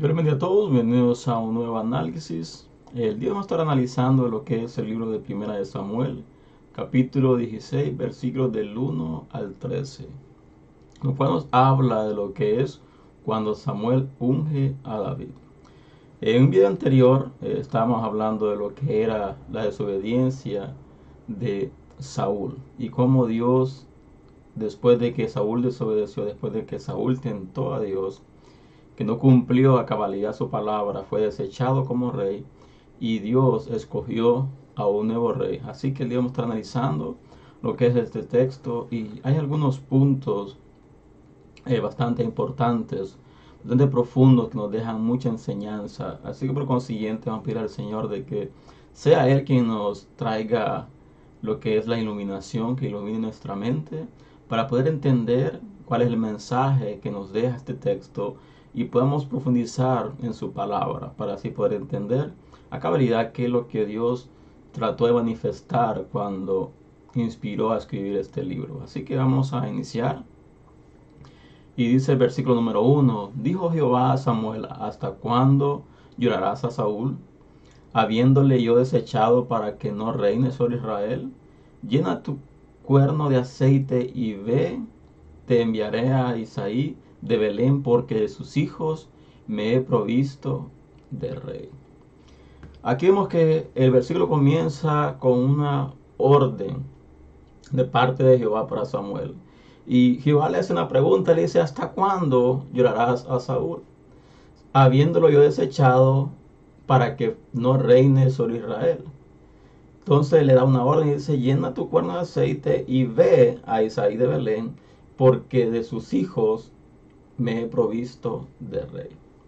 Bienvenidos a todos, bienvenidos a un nuevo análisis. El día vamos a estar analizando lo que es el libro de Primera de Samuel, capítulo 16, versículos del 1 al 13, lo cual nos habla de lo que es cuando Samuel unge a David. En un video anterior estábamos hablando de lo que era la desobediencia de Saúl y cómo Dios, después de que Saúl desobedeció, después de que Saúl tentó a Dios, que no cumplió a cabalidad su palabra, fue desechado como rey y Dios escogió a un nuevo rey. Así que el día vamos a estar analizando lo que es este texto y hay algunos puntos bastante importantes, bastante profundos, que nos dejan mucha enseñanza. Así que por consiguiente vamos a pedir al Señor de que sea Él quien nos traiga lo que es la iluminación, que ilumine nuestra mente para poder entender cuál es el mensaje que nos deja este texto y podamos profundizar en su palabra para así poder entender a cabalidad qué es lo que Dios trató de manifestar cuando inspiró a escribir este libro. Así que vamos a iniciar. Y dice el versículo número 1: dijo Jehová a Samuel, ¿hasta cuándo llorarás a Saúl, habiéndole yo desechado para que no reine sobre Israel? Llena tu cuerno de aceite y ve, te enviaré a Isaí de Belén, porque de sus hijos me he provisto de rey. Aquí vemos que el versículo comienza con una orden de parte de Jehová para Samuel. Y Jehová le hace una pregunta, le dice: ¿hasta cuándo llorarás a Saúl, habiéndolo yo desechado para que no reine sobre Israel? Entonces le da una orden y dice: llena tu cuerno de aceite y ve a Isaí de Belén, porque de sus hijos me he provisto de rey.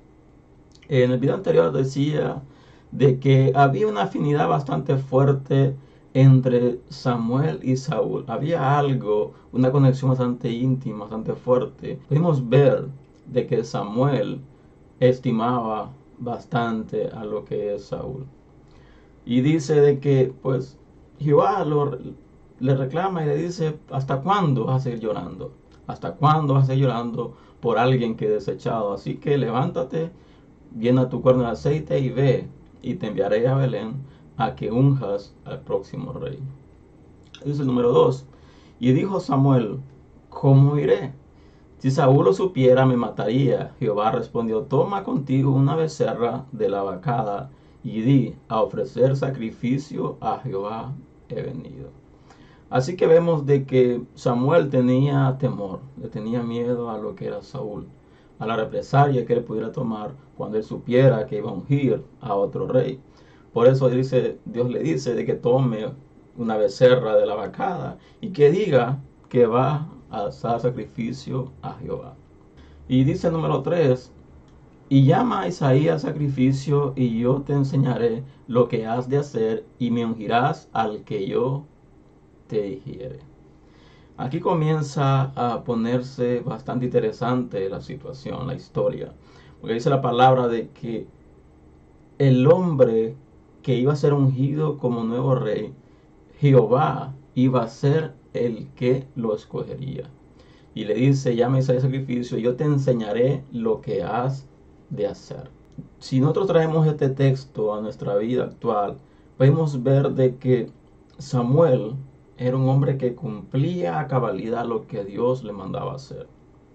En el video anterior decía de que había una afinidad bastante fuerte entre Samuel y Saúl. Había algo, una conexión bastante íntima, bastante fuerte. Pudimos ver de que Samuel estimaba bastante a lo que es Saúl. Y dice de que pues Jehová le reclama y le dice: ¿hasta cuándo vas a seguir llorando? ¿Hasta cuándo vas a seguir llorando por alguien que he desechado? Así que levántate, llena tu cuerno de aceite y ve, y te enviaré a Belén a que unjas al próximo rey. Dice el número 2: y dijo Samuel, ¿cómo iré? Si Saúl lo supiera, me mataría. Jehová respondió: toma contigo una becerra de la vacada y di: a ofrecer sacrificio a Jehová he venido. Así que vemos de que Samuel tenía temor, le tenía miedo a lo que era Saúl, a la represalia que él pudiera tomar cuando él supiera que iba a ungir a otro rey. Por eso Dios le dice de que tome una becerra de la vacada y que diga que va a hacer sacrificio a Jehová. Y dice el número 3: y llama a Isaí al sacrificio, y yo te enseñaré lo que has de hacer, y me ungirás al que yo te dijere. Aquí comienza a ponerse bastante interesante la situación, la historia, porque dice la palabra de que el hombre que iba a ser ungido como nuevo rey, Jehová iba a ser el que lo escogería. Y le dice: llama a ese sacrificio, yo te enseñaré lo que has de hacer. Si nosotros traemos este texto a nuestra vida actual, podemos ver de que Samuel era un hombre que cumplía a cabalidad lo que Dios le mandaba hacer.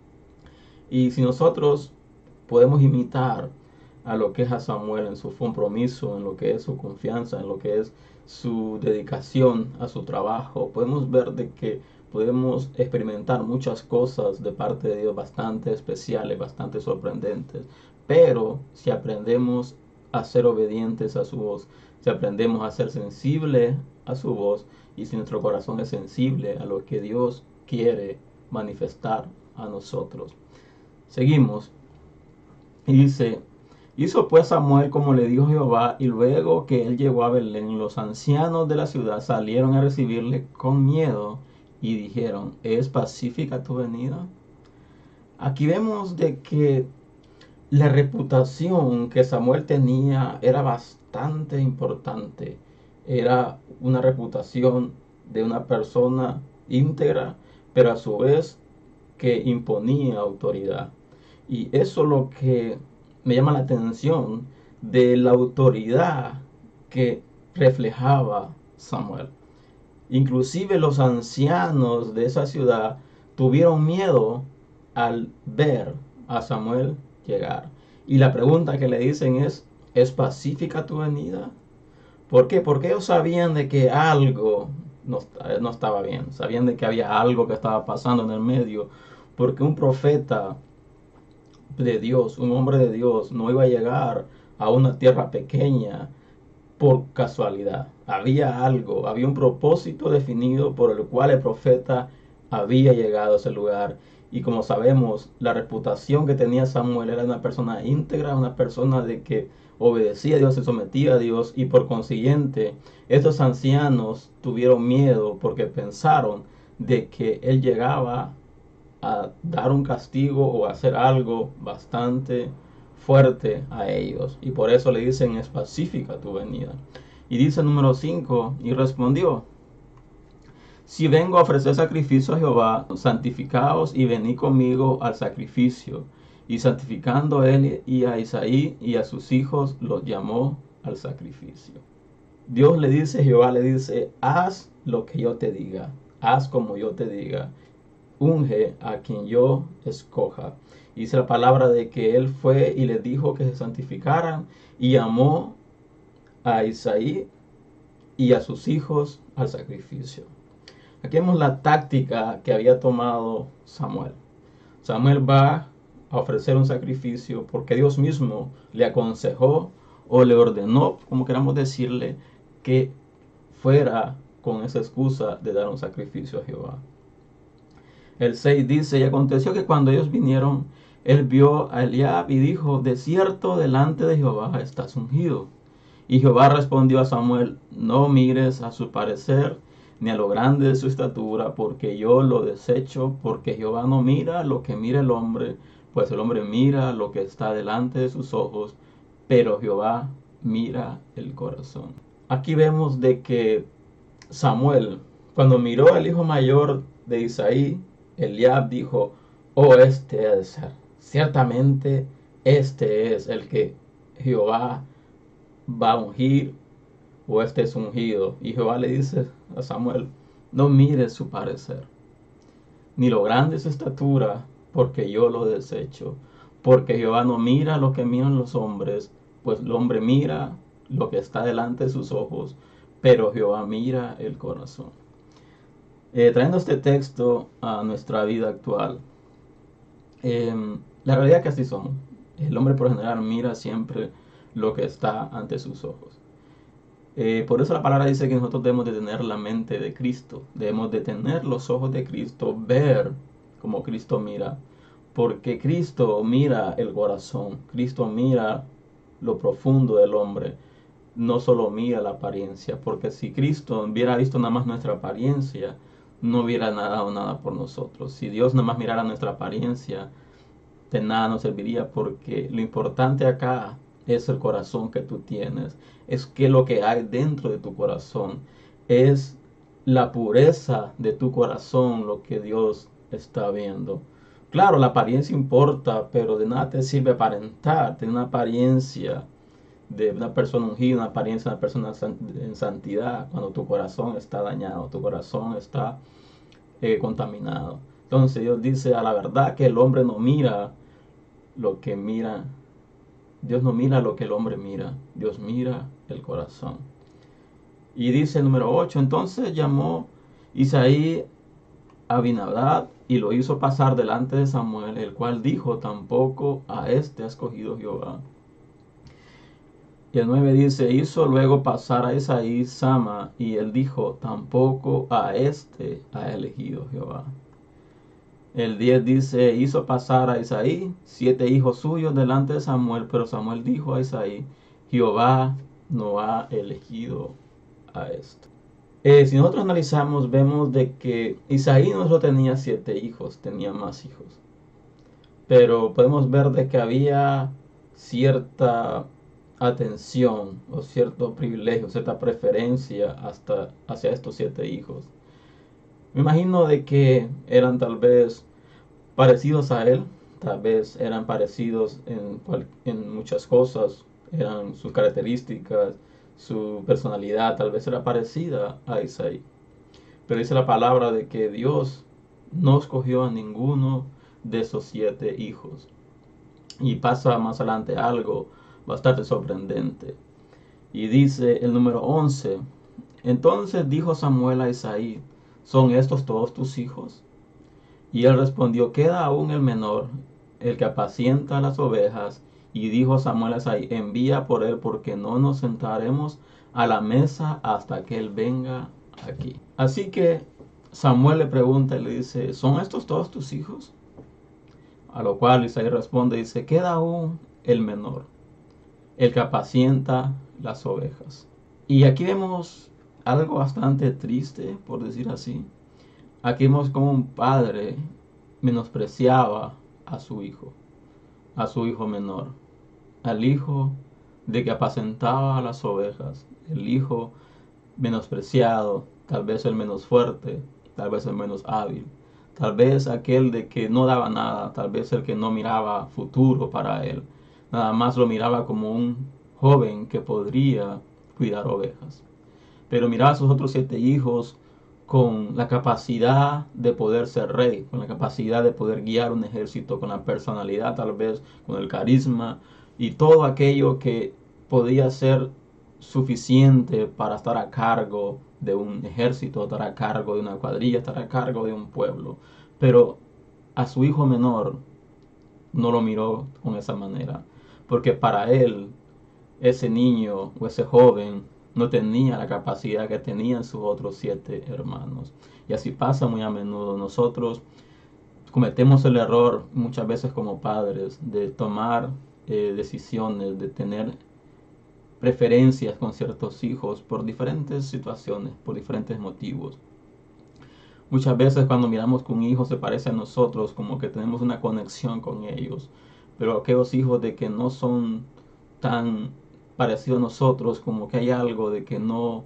Y si nosotros podemos imitar a lo que es a Samuel en su compromiso, en lo que es su confianza, en lo que es su dedicación a su trabajo, podemos ver de que podemos experimentar muchas cosas de parte de Dios bastante especiales, bastante sorprendentes. Pero si aprendemos a ser obedientes a su voz, si aprendemos a ser sensibles a su voz, y si nuestro corazón es sensible a lo que Dios quiere manifestar a nosotros. Seguimos. Y dice: hizo pues Samuel como le dijo Jehová, y luego que él llegó a Belén, los ancianos de la ciudad salieron a recibirle con miedo y dijeron: ¿es pacífica tu venida? Aquí vemos de que la reputación que Samuel tenía era bastante importante. Era una reputación de una persona íntegra, pero a su vez que imponía autoridad. Y eso es lo que me llama la atención de la autoridad que reflejaba Samuel. Inclusive los ancianos de esa ciudad tuvieron miedo al ver a Samuel llegar. Y la pregunta que le dicen ¿es pacífica tu venida? ¿Por qué? Porque ellos sabían de que algo no estaba bien. Sabían de que había algo que estaba pasando en el medio. Porque un profeta de Dios, un hombre de Dios, no iba a llegar a una tierra pequeña por casualidad. Había algo, había un propósito definido por el cual el profeta había llegado a ese lugar. Y como sabemos, la reputación que tenía Samuel era una persona íntegra, una persona de que obedecía a Dios, se sometía a Dios, y por consiguiente estos ancianos tuvieron miedo porque pensaron de que él llegaba a dar un castigo o a hacer algo bastante fuerte a ellos, y por eso le dicen es pacífica tu venida. Y dice número 5, y respondió: si vengo a ofrecer sacrificio a Jehová, santificaos y venid conmigo al sacrificio. Y santificando él y a Isaí y a sus hijos, los llamó al sacrificio. Dios le dice, Jehová le dice: haz lo que yo te diga, haz como yo te diga, unge a quien yo escoja. Dice la palabra de que él fue y les dijo que se santificaran, y llamó a Isaí y a sus hijos al sacrificio. Aquí vemos la táctica que había tomado Samuel. Samuel va a ofrecer un sacrificio porque Dios mismo le aconsejó o le ordenó, como queramos decirle, que fuera con esa excusa de dar un sacrificio a Jehová. El 6 dice: y aconteció que cuando ellos vinieron, él vio a Eliab y dijo: de cierto delante de Jehová estás ungido. Y Jehová respondió a Samuel: no mires a su parecer ni a lo grande de su estatura, porque yo lo desecho, porque Jehová no mira lo que mira el hombre, pues el hombre mira lo que está delante de sus ojos, pero Jehová mira el corazón. Aquí vemos de que Samuel, cuando miró al hijo mayor de Isaí, Eliab, dijo: oh, este ha de ser, ciertamente este es el que Jehová va a ungir, o este es ungido. Y Jehová le dice a Samuel: no mires su parecer, ni lo grande de su estatura, porque yo lo desecho. Porque Jehová no mira lo que miran los hombres, pues el hombre mira lo que está delante de sus ojos, pero Jehová mira el corazón. Trayendo este texto a nuestra vida actual, la realidad es que así somos. El hombre por general mira siempre lo que está ante sus ojos. Por eso la palabra dice que nosotros debemos de tener la mente de Cristo, debemos de tener los ojos de Cristo, ver como Cristo mira, porque Cristo mira el corazón, Cristo mira lo profundo del hombre, no solo mira la apariencia, porque si Cristo hubiera visto nada más nuestra apariencia, no hubiera dado nada por nosotros. Si Dios nada más mirara nuestra apariencia, de nada nos serviría, porque lo importante acá es el corazón que tú tienes, es que lo que hay dentro de tu corazón, es la pureza de tu corazón lo que Dios está viendo. Claro, la apariencia importa, pero de nada te sirve aparentar, tener una apariencia de una persona ungida, una apariencia de una persona en santidad, cuando tu corazón está dañado, tu corazón está contaminado. Entonces Dios dice: a la verdad que el hombre no mira lo que mira, Dios no mira lo que el hombre mira, Dios mira el corazón. Y dice el número 8: entonces llamó Isaí a Abinadab y lo hizo pasar delante de Samuel, el cual dijo: tampoco a este ha escogido Jehová. Y el 9 dice: hizo luego pasar a Isaí Sama, y él dijo: tampoco a este ha elegido Jehová. El 10 dice: hizo pasar a Isaí 7 hijos suyos delante de Samuel, pero Samuel dijo a Isaí: Jehová no ha elegido a esto. Si nosotros analizamos, vemos de que Isaí no solo tenía 7 hijos, tenía más hijos. Pero podemos ver de que había cierta atención o cierto privilegio, cierta preferencia hacia estos 7 hijos. Me imagino de que eran tal vez parecidos a él, tal vez eran parecidos en muchas cosas, eran sus características, su personalidad tal vez era parecida a Isaí. Pero dice la palabra de que Dios no escogió a ninguno de esos 7 hijos. Y pasa más adelante algo bastante sorprendente. Y dice el número 11: entonces dijo Samuel a Isaí, ¿son estos todos tus hijos? Y él respondió, queda aún el menor, el que apacienta las ovejas. Y dijo Samuel a Isaí, envía por él, porque no nos sentaremos a la mesa hasta que él venga aquí. Así que Samuel le pregunta y le dice, ¿son estos todos tus hijos? A lo cual Isaí responde y dice, queda aún el menor, el que apacienta las ovejas. Y aquí vemos algo bastante triste, por decir así. Aquí vemos como un padre menospreciaba a su hijo menor, al hijo de que apacentaba las ovejas, el hijo menospreciado, tal vez el menos fuerte, tal vez el menos hábil, tal vez aquel de que no daba nada, tal vez el que no miraba futuro para él, nada más lo miraba como un joven que podría cuidar ovejas. Pero miraba a sus otros 7 hijos con la capacidad de poder ser rey, con la capacidad de poder guiar un ejército, con la personalidad tal vez, con el carisma y todo aquello que podía ser suficiente para estar a cargo de un ejército, estar a cargo de una cuadrilla, estar a cargo de un pueblo. Pero a su hijo menor no lo miró con esa manera, porque para él ese niño o ese joven no tenía la capacidad que tenían sus otros 7 hermanos. Y así pasa muy a menudo. Nosotros cometemos el error muchas veces como padres de tomar decisiones, de tener preferencias con ciertos hijos por diferentes situaciones, por diferentes motivos. Muchas veces cuando miramos que un hijo se parece a nosotros, como que tenemos una conexión con ellos. Pero aquellos hijos de que no son tan parecidos a nosotros, como que hay algo de que no.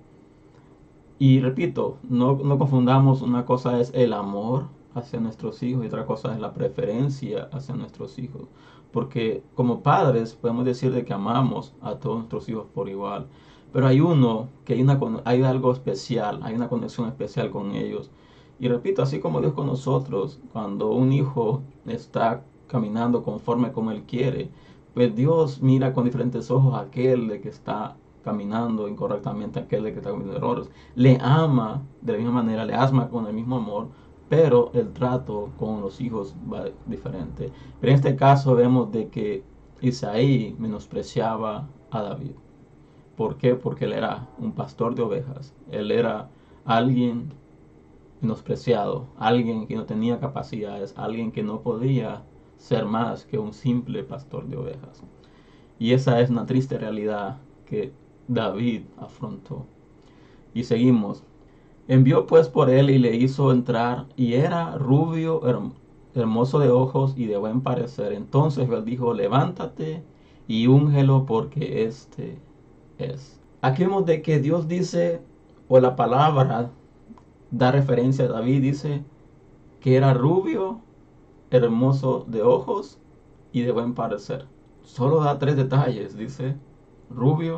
Y repito, no confundamos, una cosa es el amor hacia nuestros hijos y otra cosa es la preferencia hacia nuestros hijos. Porque como padres podemos decir de que amamos a todos nuestros hijos por igual. Pero hay uno que hay algo especial, hay una conexión especial con ellos. Y repito, así como Dios con nosotros, cuando un hijo está caminando conforme como Él quiere, pues Dios mira con diferentes ojos a aquel de que está caminando incorrectamente, aquel de que está cometiendo errores. Le ama de la misma manera, le ama con el mismo amor, pero el trato con los hijos va diferente. Pero en este caso vemos de que Isaí menospreciaba a David. ¿Por qué? Porque él era un pastor de ovejas. Él era alguien menospreciado, alguien que no tenía capacidades, alguien que no podía ser más que un simple pastor de ovejas. Y esa es una triste realidad que David afrontó. Y seguimos. Envió pues por él y le hizo entrar, y era rubio, hermoso de ojos y de buen parecer. Entonces él dijo, levántate y úngelo, porque este es. Aquí vemos de que Dios dice, o la palabra da referencia a David, dice que era rubio, hermoso de ojos y de buen parecer. Solo da 3 detalles, dice rubio,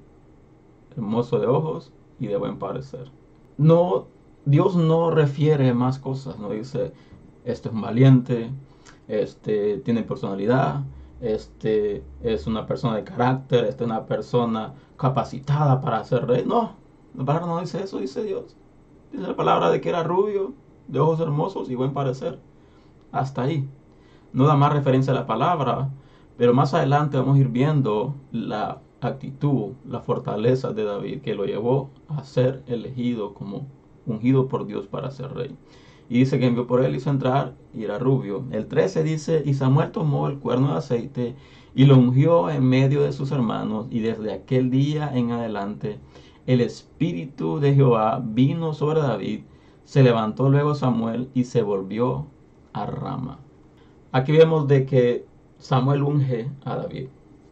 hermoso de ojos y de buen parecer. No, Dios no refiere más cosas, no dice, este es un valiente, este tiene personalidad, este es una persona de carácter, este es una persona capacitada para ser rey. No, la palabra no dice eso, dice Dios. Dice la palabra de que era rubio, de ojos hermosos y buen parecer. Hasta ahí. No da más referencia a la palabra, pero más adelante vamos a ir viendo la actitud, la fortaleza de David que lo llevó a ser elegido como ungido por Dios para ser rey. Y dice que envió por él, hizo entrar y era rubio. El 13 dice, y Samuel tomó el cuerno de aceite y lo ungió en medio de sus hermanos, y desde aquel día en adelante el Espíritu de Jehová vino sobre David. Se levantó luego Samuel y se volvió a Rama. Aquí vemos de que Samuel unge a David.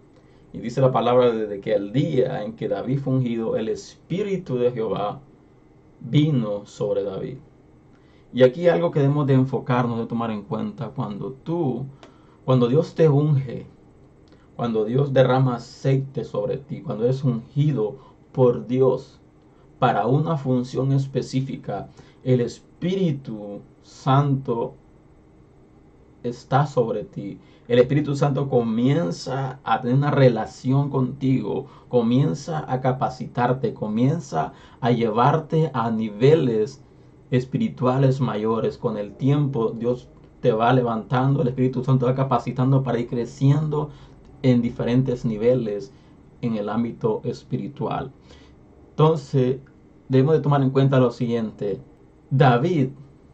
Y dice la palabra de que el día en que David fue ungido, el Espíritu de Jehová vino sobre David. Y aquí algo que debemos de enfocarnos, de tomar en cuenta, cuando tú Cuando Dios te unge, cuando Dios derrama aceite sobre ti, cuando eres ungido por Dios para una función específica, el Espíritu Santo está sobre ti. El Espíritu Santo comienza a tener una relación contigo, comienza a capacitarte, comienza a llevarte a niveles espirituales mayores. Con el tiempo Dios te va levantando, el Espíritu Santo te va capacitando para ir creciendo en diferentes niveles en el ámbito espiritual. Entonces, debemos de tomar en cuenta lo siguiente. David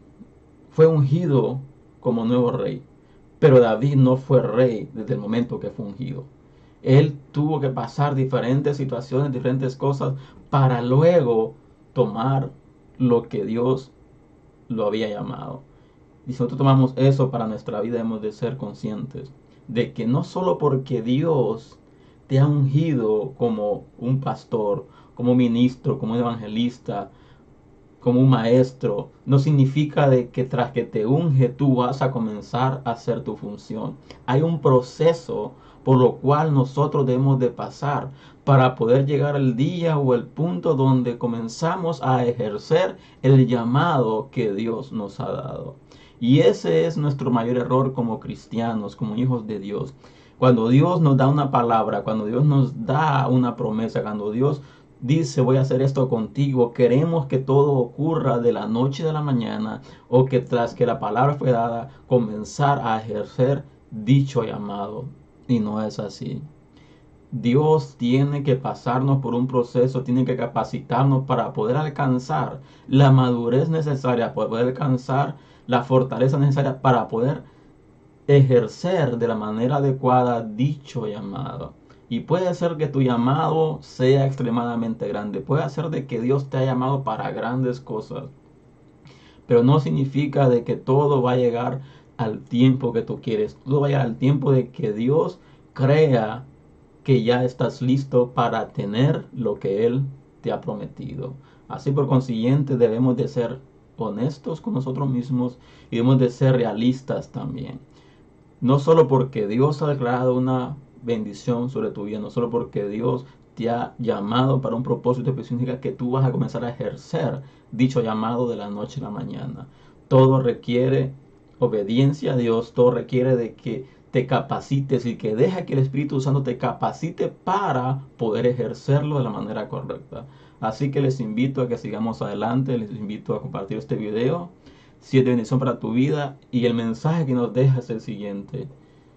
fue ungido como nuevo rey, pero David no fue rey desde el momento que fue ungido. Él tuvo que pasar diferentes situaciones, diferentes cosas, para luego tomar lo que Dios lo había llamado. Y si nosotros tomamos eso para nuestra vida, debemos de ser conscientes de que no solo porque Dios te ha ungido como un pastor, como un ministro, como un evangelista, como un maestro, no significa de que tras que te unge tú vas a comenzar a hacer tu función. Hay un proceso por lo cual nosotros debemos de pasar para poder llegar al día o el punto donde comenzamos a ejercer el llamado que Dios nos ha dado. Y ese es nuestro mayor error como cristianos, como hijos de Dios. Cuando Dios nos da una palabra, cuando Dios nos da una promesa, cuando Dios dice voy a hacer esto contigo, queremos que todo ocurra de la noche a la mañana, o que tras que la palabra fue dada comenzar a ejercer dicho llamado. Y no es así. Dios tiene que pasarnos por un proceso, tiene que capacitarnos para poder alcanzar la madurez necesaria, para poder alcanzar la fortaleza necesaria para poder ejercer de la manera adecuada dicho llamado. Y puede ser que tu llamado sea extremadamente grande. Puede ser de que Dios te ha llamado para grandes cosas. Pero no significa de que todo va a llegar al tiempo que tú quieres. Todo va a llegar al tiempo de que Dios crea que ya estás listo para tener lo que Él te ha prometido. Así por consiguiente debemos de ser honestos con nosotros mismos y debemos de ser realistas también. No solo porque Dios ha declarado una bendición sobre tu vida, no solo porque Dios te ha llamado para un propósito específico, que tú vas a comenzar a ejercer dicho llamado de la noche a la mañana. Todo requiere obediencia a Dios, todo requiere de que te capacites y que deja que el Espíritu Santo te capacite para poder ejercerlo de la manera correcta. Así que les invito a que sigamos adelante, les invito a compartir este video. Si es de bendición para tu vida, y el mensaje que nos deja es el siguiente: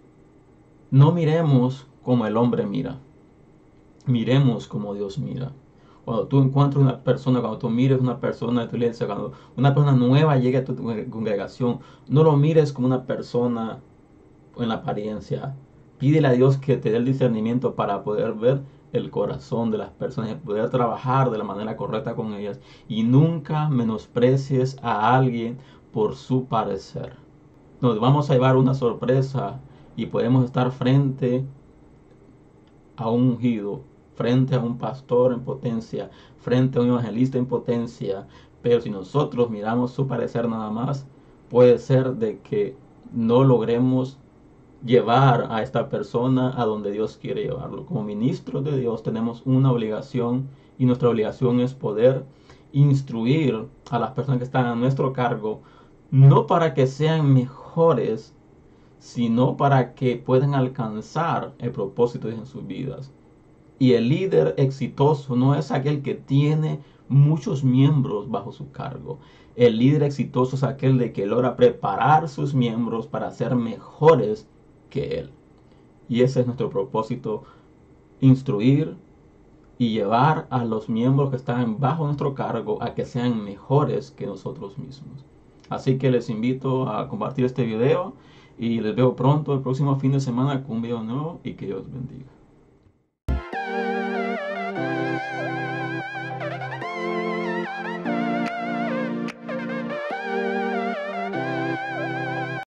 no miremos como el hombre mira, miremos como Dios mira. Cuando tú encuentres una persona, cuando tú mires una persona de tu iglesia, cuando una persona nueva llegue a tu congregación, no lo mires como una persona en la apariencia. Pídele a Dios que te dé el discernimiento para poder ver el corazón de las personas y poder trabajar de la manera correcta con ellas. Y nunca menosprecies a alguien por su parecer. Nos vamos a llevar una sorpresa y podemos estar frente a un ungido, frente a un pastor en potencia, frente a un evangelista en potencia. Pero si nosotros miramos su parecer nada más, puede ser de que no logremos llevar a esta persona a donde Dios quiere llevarlo. Como ministros de Dios tenemos una obligación, y nuestra obligación es poder instruir a las personas que están a nuestro cargo, no para que sean mejores, sino para que puedan alcanzar el propósito en sus vidas. Y el líder exitoso no es aquel que tiene muchos miembros bajo su cargo. El líder exitoso es aquel de que logra preparar sus miembros para ser mejores que él. Y ese es nuestro propósito: instruir y llevar a los miembros que están bajo nuestro cargo a que sean mejores que nosotros mismos. Así que les invito a compartir este video y les veo pronto el próximo fin de semana con un video nuevo, y que Dios bendiga.